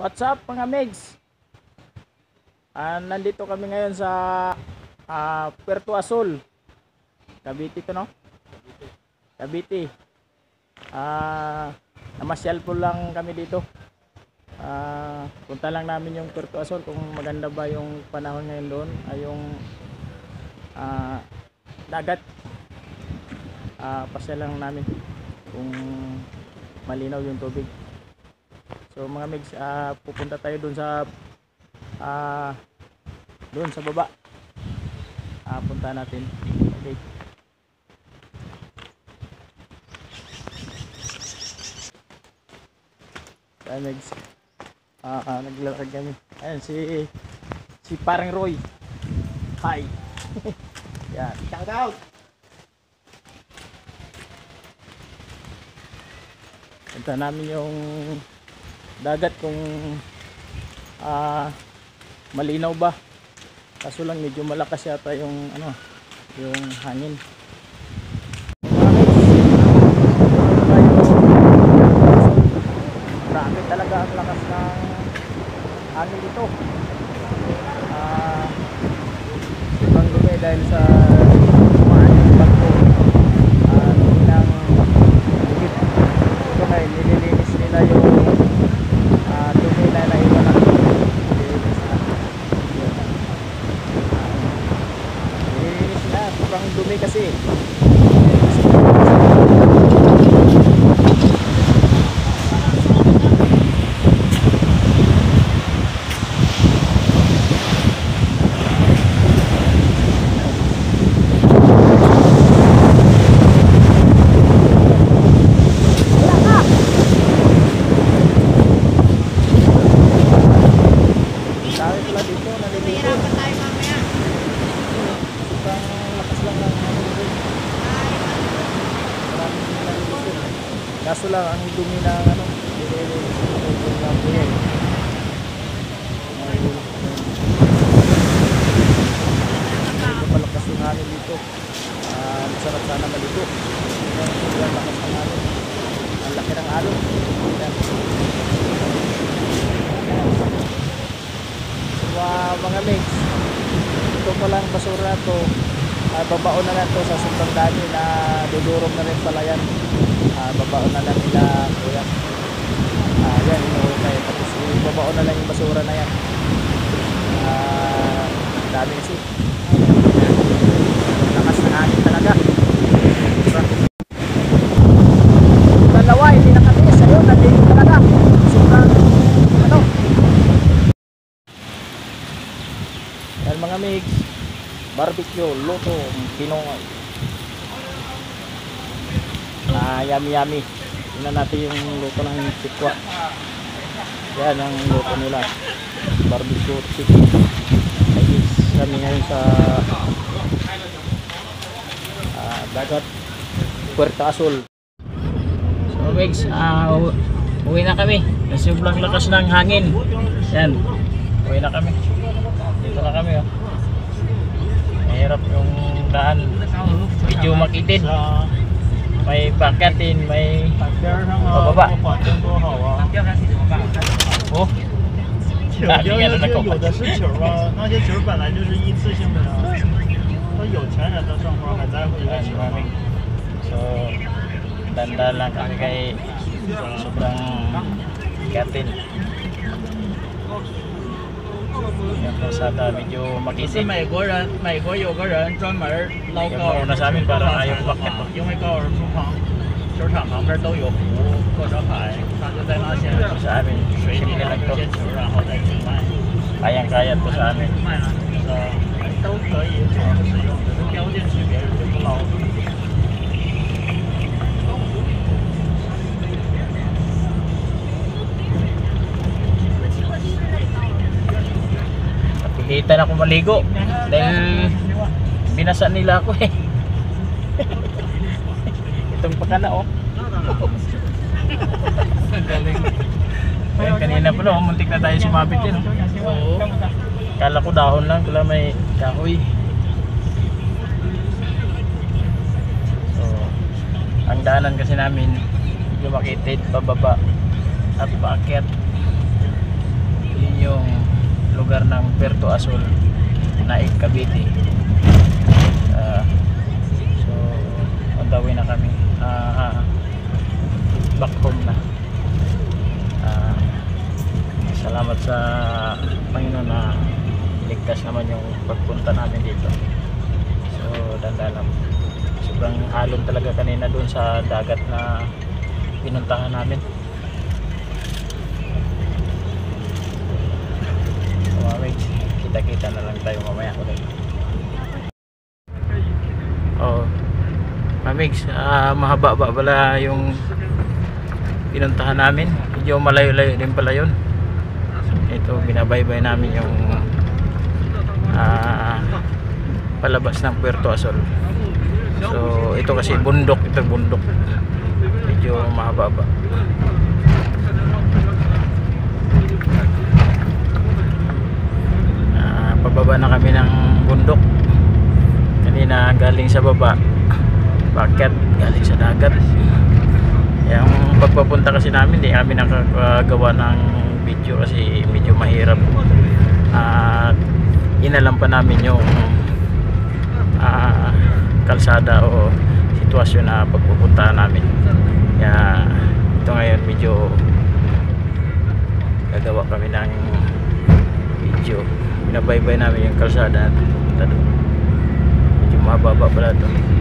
What's up mga Megs? Nandito kami ngayon sa Puerto Azul, Cavite to, no? Cavite. Namasyal po lang kami dito. Punta lang namin yung Puerto Azul kung maganda ba yung panahon ngayon doon, ay yung dagat. Pasyal lang namin kung malinaw yung tubig. So mga Megs, pupunta tayo doon sa baba. Punta natin. Okay. Tayo Megs. Naglalakad kami. Ayan si parang Roy. Hi. Yan. Shout out. Punta namin yung dagat kung malinaw ba, kaso lang medyo malakas yata yung yung hangin. Grabe talaga ang lakas ng hangin dito. Sobrang dumi dahil sa kumaan yung bagyo. Nililinis nila yung dumi na naiwan na. Nililinis na, sobrang dumi kasi. Kaso lang ang dumi ng malakas yung hangin dito. Masarap sana maligo. Ang lakas ng hangin. Ang laki ng alon. Mga Megs, ito pa lang basura na to. Babaon na lang to sa sobrang dami na dudurog na rin pala yan. Babaon na lang nila kuya. Yan, inuukay. Tapos babaon na lang yung basura na yan. Dami kasi. Lakas ng hangin talaga. Dalawa, hindi nakatiis. Ayun, nandito talaga. Sobrang yan mga Megs, barbecue, luto, Pinoy. Yummy yummy. Tingnan natin yung luto ng sikwa. Yan ang luto nila, barbecue chicken. Ayos kami ngayon sa dagat Puerto Azul. So Megs, uwi na kami kasi sobrang lakas ng hangin. Yan, uwi na kami. Dito na kami, oh. Mahirap yung daan, medyo makitid. May bakatin, may pababa. Oh, dami nga na nagkupat. So, dandan lang kami kay sobrang bakatin. Yan po sada, medyo makitid. 美国有个人专门捞高尔夫球，因为高尔夫球场旁边都有湖或者海，他就在那些水里捞一些球，然后再去卖。 Kayang-kaya po sa amin. 卖了都可以好好使用，只是条件区别就不捞。 Pilitan ako maligo dahil binasa nila ako eh. Itong pakana, oh. Ayan, kanina pa, no, muntik na tayo sumabit din, oh. Kala ko dahon lang, kala may kahoy. So, ang daanan kasi namin lumakitid pababa at paakyat. yung lugar ng Puerto Azul, Naik, Cavite. So on the way na kami, back home na. Salamat sa Panginoon na ligtas naman yung pagpunta namin dito. So dandalam, sobrang alon talaga kanina doon sa dagat na pinuntahan namin. Kita-kita na lang tayo mamaya ulit. Oh, Mamigs, mahaba ba pala yung pinuntahan namin? Medyo malayo-layo din pala yun. Ito, binabaybay namin yung palabas ng Puerto Azul. So ito kasi bundok, ito bundok, medyo mahaba ba. Pababa na kami ng bundok kanina, galing sa baba, bakit galing sa dagat. Yung pagpapunta kasi namin, di kami nakagawa ng video kasi medyo mahirap, at inalam pa namin yung kalsada o sitwasyon na pagpupunta namin. Kaya ito ngayon medyo gagawa kami ng video, binabaybay namin yung kalsada. Medyo mababa pala ito.